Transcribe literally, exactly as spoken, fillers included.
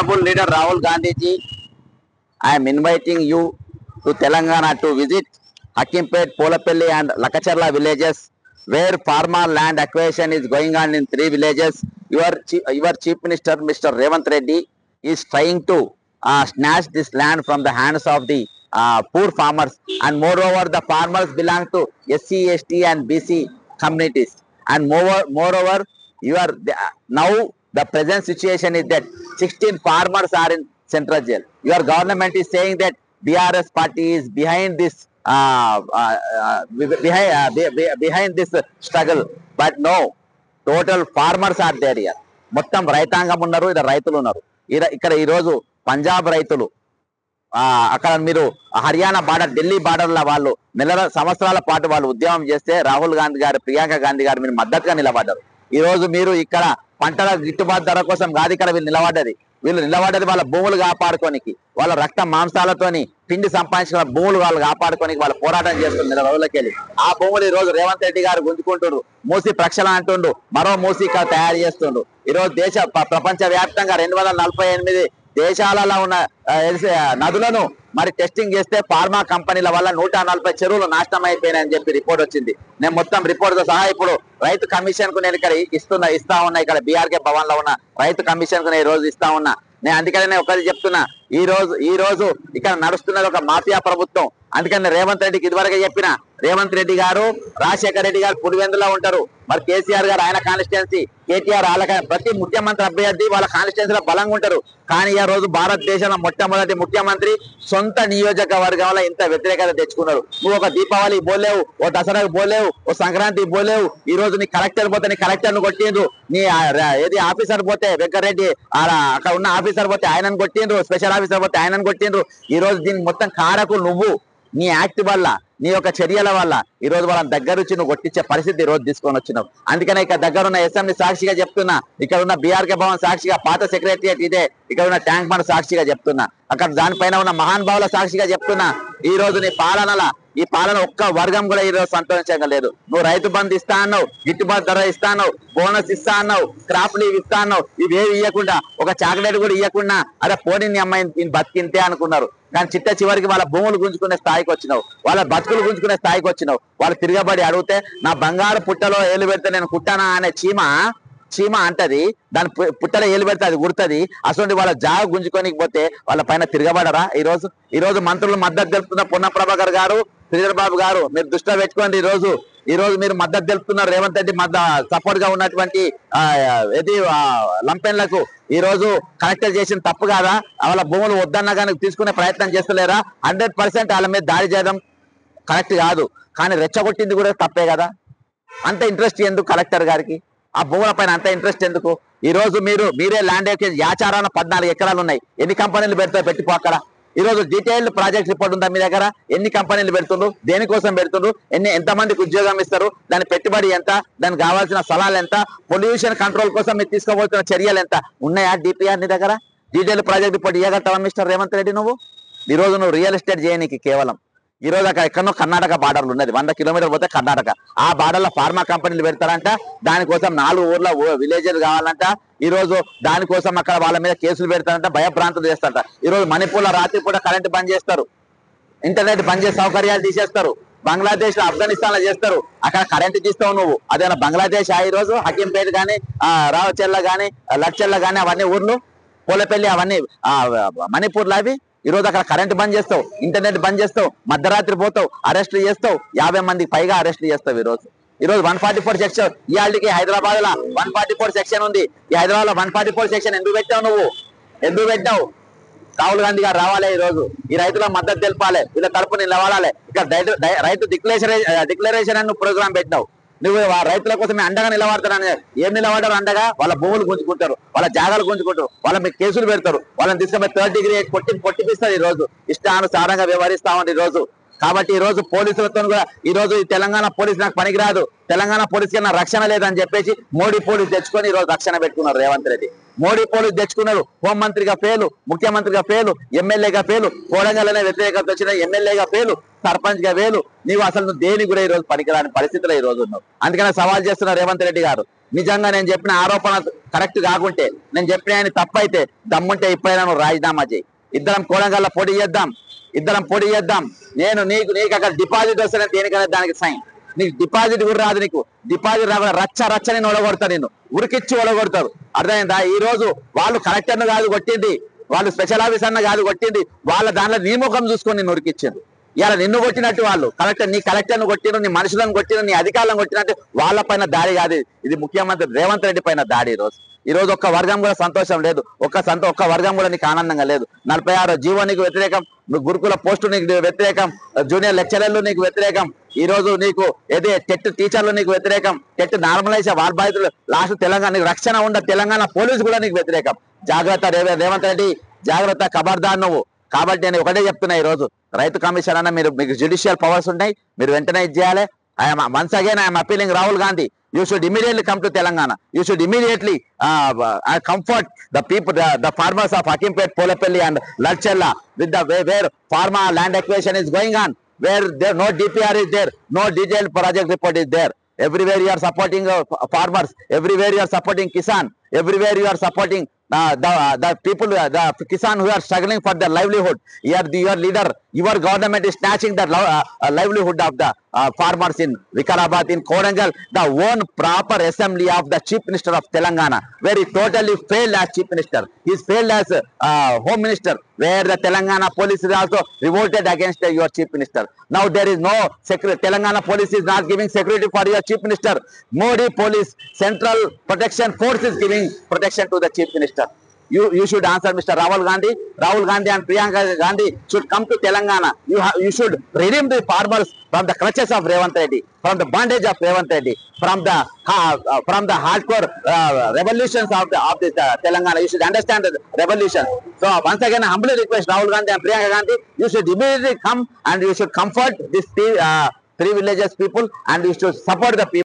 Honorable leader Rahul Gandhi ji, I am inviting you to Telangana to visit Hakimpet, Polapelli and Lakacharla villages where farmer land acquisition is going on in three villages. Your, your Chief Minister, Mister Revanth Reddy, is trying to uh, snatch this land from the hands of the uh, poor farmers, and moreover the farmers belong to S C, S T and B C communities, and moreover, moreover you are now the present situation is that sixteen farmers are in central jail. Your government is saying that B R S party is behind this uh, uh, uh, behind uh, be, be, behind this struggle, but no, total farmers are there here. మొత్తం రైతాంగం ఉన్నారు, ఇక్కడ రైతులు ఉన్నారు. ఇక్కడ ఈ రోజు పంజాబ్ రైతులు అక్కడ మీరు హర్యానా బార్డర్, ఢిల్లీ బార్డర్ల వాళ్ళు నెల సంవత్సరాల పాటు వాళ్ళు ఉద్యమం చేస్తే రాహుల్ గాంధీ గారు, ప్రియాంక గాంధీ గారు మీరు మద్దతుగా నిలబడ్డారు. ఈ రోజు మీరు ఇక్కడ పంటల గిట్టుబాటు ధర కోసం కాదు ఇక్కడ వీళ్ళు నిలబడ్డది. వీళ్ళు నిలబడ్డది వాళ్ళ భూములు కాపాడుకోనికి, వాళ్ళ రక్త మాంసాలతోని పిండి సంపాదించుకున్న భూములు వాళ్ళు కాపాడుకోనికి వాళ్ళు పోరాటం చేస్తున్నారు నెల రోజులకి వెళ్ళి. ఆ భూములు ఈ రోజు రేవంత్ రెడ్డి గారు గుంజుకుంటుండ్రు, మూసి ప్రక్షాళన అంటుండ్రు, మరో మూసి ఇక్కడ తయారు చేస్తుండ్రు. ఈ రోజు దేశ ప్రపంచ వ్యాప్తంగా రెండు వందల నలభై ఎనిమిది దేశాలలో ఉన్న నదులను మరి టెస్టింగ్ చేస్తే ఫార్మా కంపెనీల వల్ల నూట నలభై చెరువులు నాశనం అయిపోయినాయని చెప్పి రిపోర్ట్ వచ్చింది. నేను మొత్తం రిపోర్ట్ తో సహా ఇప్పుడు రైతు కమిషన్ కు నేను ఇక్కడ ఇస్తున్నా ఇస్తా ఉన్నా ఇక్కడ బీఆర్కే భవన్ లో ఉన్న రైతు కమిషన్ కు నేను ఈ రోజు ఇస్తా ఉన్నా. నేను అందుకనే ఒకటి చెప్తున్నా, ఈ రోజు ఈ రోజు ఇక్కడ నడుస్తున్నది ఒక మాఫియా ప్రభుత్వం. అందుకని రేవంత్ రెడ్డికి ఇదివరకే చెప్పిన, రేవంత్ రెడ్డి గారు రాజశేఖర రెడ్డి గారు పులివెందులో ఉంటారు, మరి కేసీఆర్ గారు ఆయన కాన్స్టిట్యున్సీ, కేటీఆర్ వాళ్ళ ప్రతి ముఖ్యమంత్రి అభ్యర్థి వాళ్ళ కాన్స్టిట్యున్సీలో బలంగా ఉంటారు. కానీ ఈ రోజు భారతదేశంలో మొట్టమొదటి ముఖ్యమంత్రి సొంత నియోజకవర్గంలో ఇంత వ్యతిరేకత తెచ్చుకున్నారు. నువ్వు ఒక దీపావళి పోలేవు, ఓ దసరాకు పోలేవు, ఓ సంక్రాంతికి పోలేవు. ఈ రోజు నీ కలెక్టర్ పోతే నీ కలెక్టర్ ను కొట్టిండ్రు, నీ ఏది ఆఫీసర్ పోతే వెంకరెడ్డి అక్కడ ఉన్న ఆఫీసర్ పోతే ఆయనను కొట్టిండ్రు, స్పెషల్ ఆఫీసర్ పోతే ఆయనను కొట్టిండ్రు. ఈ రోజు దీనికి మొత్తం కారకు నువ్వు, నీ యాక్ట్ వల్ల, నీ యొక్క చర్యల వల్ల ఈ రోజు వాళ్ళని దగ్గర నుంచి నువ్వు కొట్టించే పరిస్థితి ఈ రోజు తీసుకొని వచ్చినావు. అందుకనే ఇక్కడ దగ్గర ఉన్న అసెంబ్లీ సాక్షిగా చెప్తున్నా, ఇక్కడ ఉన్న బీఆర్కే భవన్ సాక్షిగా, పాత సెక్రటరియట్ ఇదే, ఇక్కడ ఉన్న ట్యాంక్ బండ్ సాక్షిగా చెప్తున్నా, అక్కడ దానిపైన ఉన్న మహాన్ భావుల సాక్షిగా చెప్తున్నా, ఈ రోజు నీ పాలనల ఈ పాలన ఒక్క వర్గం కూడా ఈ రోజు సంతోషంగా లేదు. నువ్వు రైతు బంధు ఇస్తా అన్నావు, గిట్టుబాటు ధర ఇస్తా అన్నావు, బోనస్ ఇస్తా అన్నావు, క్రాప్ లీవ్ ఇస్తా అన్నావు, ఇవేవి ఇవ్వకుండా, ఒక చాక్లెట్ కూడా ఇవ్వకుండా అదే పోనీ నీ అమ్మాయి బతికింతే అనుకున్నారు. కానీ చిట్ట చివరికి వాళ్ళ భూములు గుంజుకునే స్థాయికి వచ్చినావు, వాళ్ళ బతుకులు గుంజుకునే స్థాయికి వచ్చినావు. వాళ్ళు తిరగబడి అడిగితే నా బంగారు పుట్టలో ఏలు పెడితే నేను కుట్టానా అనే చీమ చీమ అంటది, దాని పుట్టలో ఏలు పెడితే అది గుర్తుంది. అసలు వాళ్ళ జాగ గుంజుకోనికి పోతే వాళ్ళ పైన తిరగబడరా? ఈ రోజు ఈ రోజు మంత్రులు మద్దతు తెలుపుతున్న పొన్న ప్రభాకర్ గారు, శ్రీధర్ బాబు గారు, మీరు దృష్టిలో పెట్టుకోండి. ఈ రోజు ఈ రోజు మీరు మద్దతు తెలుపుతున్నారు రేవంత్ రెడ్డి మద్ద సపోర్ట్ గా ఉన్నటువంటి ఏది లంపెన్లకు ఈ రోజు కలెక్టర్ చేసిన తప్పు కాదా? వాళ్ళ భూములు వద్దన్నా కానీ తీసుకునే ప్రయత్నం చేస్తలేరా? హండ్రెడ్ పర్సెంట్ వాళ్ళ మీద దాడి చేయడం కరెక్ట్ కాదు, కానీ రెచ్చగొట్టింది కూడా తప్పే కదా. అంత ఇంట్రెస్ట్ ఎందుకు కలెక్టర్ గారికి ఆ భూముల పైన అంత ఇంట్రెస్ట్ ఎందుకు? ఈ రోజు మీరు మీరే ల్యాండ్ యాచారాన పద్నాలుగు ఎకరాలు ఉన్నాయి, ఎన్ని కంపెనీలు పెడతారు పెట్టిపో అక్కడ. ఈ రోజు డీటెయిల్డ్ ప్రాజెక్ట్ రిపోర్ట్ ఉందా మీ దగ్గర? ఎన్ని కంపెనీలు పెడుతుండ్రు, దేనికోసం పెడుతుండ్రు, ఎన్ని ఎంతమందికి ఉద్యోగం ఇస్తారు, దాని పెట్టుబడి ఎంత, దానికి కావాల్సిన సలహాలు ఎంత, పొల్యూషన్ కంట్రోల్ కోసం మీరు తీసుకోబోతున్న చర్యలు ఎంత ఉన్నాయా డిపిఆర్ నీ దగ్గర? డీటెయిల్ ప్రాజెక్ట్ రిపోర్ట్ ఇవ్వగలుగుతావా మిస్టర్ రేవంత్ రెడ్డి? నువ్వు ఈ రోజు నువ్వు రియల్ ఎస్టేట్ చేయడానికి కేవలం ఈ రోజు అక్కడ ఎక్కడో కర్ణాటక బార్డర్లు ఉన్నది, వంద కిలోమీటర్ పోతే కర్ణాటక, ఆ బార్డర్లో ఫార్మా కంపెనీలు పెడతారంట. దానికోసం నాలుగు ఊర్ల విలేజ్లు కావాలంట. ఈ రోజు దానికోసం అక్కడ వాళ్ళ మీద కేసులు పెడతారంట, భయభ్రాంతులు చేస్తారంట. ఈ రోజు మణిపూర్లో రాత్రిపూట కరెంటు బంద్ చేస్తారు, ఇంటర్నెట్ బంద్ చేసే సౌకర్యాలు తీసేస్తారు. బంగ్లాదేశ్ లో ఆఫ్ఘనిస్తాన్ లో చేస్తారు, అక్కడ కరెంటు తీస్తావు నువ్వు. అదేనా బంగ్లాదేశ్? ఈ రోజు హకీంపేట కానీ, రావచెల్ల కానీ, లడ్చెల్ల కానీ అవన్నీ ఊర్లు, పోలపల్లి అవన్నీ మణిపూర్లో అవి. ఈ రోజు అక్కడ కరెంట్ బంద్ చేస్తావు, ఇంటర్నెట్ బంద్ చేస్తావు, మధ్యరాత్రి పోతావు, అరెస్టులు చేస్తావు, యాభై మందికి పైగా అరెస్టులు చేస్తావు. ఈ రోజు ఈ రోజు వన్ ఫార్టీ ఫోర్ సెక్షన్ ఇవాళకి హైదరాబాద్ లో వన్ ఫార్టీ ఫోర్ సెక్షన్ ఉంది. ఈ హైదరాబాద్ లో వన్ ఫార్టీ ఫోర్ సెక్షన్ ఎందుకు పెట్టావు నువ్వు? ఎందుకు పెట్టావు? రాహుల్ గాంధీ గారు రావాలి, ఈ రోజు ఈ రైతుల మద్దతు తెలపాలి, వీళ్ళ తరపు నిలబడాలి. ఇక్కడ రైతు డిక్లరేషన్ డిక్లరేషన్ అని నువ్వు ప్రోగ్రామ్ పెట్టినావు. నువ్వు రైతుల కోసమే అండగా నిలబడతానని ఏం నిలబడరు? అండగా వాళ్ళ భూములు గుంజుకుంటారు, వాళ్ళ జాగాలు గుంజుకుంటారు, వాళ్ళ మీద కేసులు పెడతారు, వాళ్ళని తీసుకుపోయి థర్డ్ డిగ్రీ కొట్టి కొట్టిపిస్తారు. ఈ రోజు ఇష్టానుసారంగా వ్యవహరిస్తా ఉంది ఈ రోజు. కాబట్టి ఈ రోజు పోలీసులతో కూడా ఈ రోజు ఈ తెలంగాణ పోలీసు నాకు పనికిరాదు, తెలంగాణ పోలీసు కన్నా రక్షణ లేదని చెప్పేసి మోడీ పోలీసు తెచ్చుకొని ఈ రోజు రక్షణ పెట్టుకున్నారు రేవంత్ రెడ్డి. మోడీ పోలీసు తెచ్చుకున్నారు, హోంమంత్రిగా ఫెయిలు, ముఖ్యమంత్రిగా ఫెయిలు, ఎమ్మెల్యేగా ఫెయిలు, కోడంగల్లోనే వ్యతిరేకత వచ్చిన ఎమ్మెల్యేగా ఫెయిలు, సర్పంచ్ గా వేలు. నీవు అసలు నువ్వు దేని కూడా ఈ రోజు పనికిరాని పరిస్థితిలో ఈ రోజు ఉన్నావు. అందుకనే సవాల్ చేస్తున్నా రేవంత్ రెడ్డి గారు, నిజంగా నేను చెప్పిన ఆరోపణ కరెక్ట్ కాకుంటే, నేను చెప్పిన ఆయన తప్పైతే దమ్ముంటే ఇప్పుడైనా నువ్వు రాజీనామా చేయి. ఇద్దరం కోడంగల్లో పోటీ చేద్దాం, ఇద్దరం పోటీ చేద్దాం. నేను నీకు నీకు అక్కడ డిపాజిట్ వస్తే దేనికైనా దానికి సైన్. నీకు డిపాజిట్ కూడా రాదు, నీకు డిపాజిట్ రాకుండా రచ్చ రచ్చ నేను ఒడగొడతాను, నిన్ను ఉరికిచ్చి ఒడగొడతారు. అర్థమైందా? ఈ రోజు వాళ్ళు కలెక్టర్ను కాదు కొట్టింది, వాళ్ళు స్పెషల్ ఆఫీసర్ను కాదు కొట్టింది, వాళ్ళ దాంట్లో నీ ముఖం చూసుకొని నిన్ను ఉరికిచ్చారు. ఇలా నిన్ను కొట్టినట్టు వాళ్ళు కలెక్టర్, నీ కలెక్టర్ను కొట్టిన, నీ మనుషులను కొట్టిన, నీ అధికారులను కొట్టినట్టు వాళ్ళ పైన దాడి కాదు ఇది, ముఖ్యమంత్రి రేవంత్ రెడ్డి పైన దాడి. ఈ రోజు ఈ రోజు ఒక్క వర్గం కూడా సంతోషం లేదు, ఒక్క సంతో ఒక్క వర్గం కూడా నీకు ఆనందంగా లేదు. నలభై ఆరు జీవో నీకు వ్యతిరేకం, గురుకుల పోస్టు నీకు వ్యతిరేకం, జూనియర్ లెక్చరర్లు నీకు వ్యతిరేకం, ఈ రోజు నీకు ఏదే టెట్ టీచర్లు నీకు వ్యతిరేకం, టెట్ నార్మలైజ్ వాళ్ళ బాధితులు లాస్ట్ తెలంగాణ నీకు రక్షణ ఉండ, తెలంగాణ పోలీసు కూడా నీకు వ్యతిరేకం. జాగ్రత్త రేవంత్ రెడ్డి, జాగ్రత్త, ఖబర్దార్ నువ్వు. కాబట్టి నేను ఒకటే చెప్తున్నా, ఈ రోజు రైతు కమిషన్ అన్న మీరు మీకు జ్యుడిషియల్ పవర్స్ ఉన్నాయి, మీరు వెంటనే ఇది చేయాలి. I'm once again I'm appealing Rahul Gandhi, you should immediately come to Telangana. You should immediately uh, uh, comfort the people, the, the farmers of Hakimpet, Polapalli and Ladchella with the way where pharma land acquisition is going on, where there no D P R is there, no detailed project report is there. Everywhere you are supporting uh, farmers, everywhere you are supporting Kisan, everywhere you are supporting uh, the uh, the people, uh, the Kisan who are struggling for their livelihood. Here, the, your leader, your government is snatching the uh, uh, livelihood of the uh, farmers in Vikarabad, in Korangal, the one proper assembly of the Chief Minister of Telangana, where he totally failed as Chief Minister. He is failed as uh, Home Minister, where the Telangana police is also revolted against uh, your Chief Minister. Now there is no security. Telangana police is not giving security for your Chief Minister. Modi police, Central Protection Force is giving protection to the Chief Minister. You, you should answer, Mister Rahul Gandhi. Rahul Gandhi and Priyanka Gandhi should come to Telangana. You, ha, you should redeem the farmers from the clutches of Ravant Reddy, from the bondage of Ravant Reddy, from the uh, uh, from the hardcore uh, revolutions of the of this uh, Telangana. You should understand the revolution. So once again, I humbly request Rahul Gandhi and Priyanka Gandhi, you should immediately come and you should comfort these three, uh, three villages people, and you should support the people.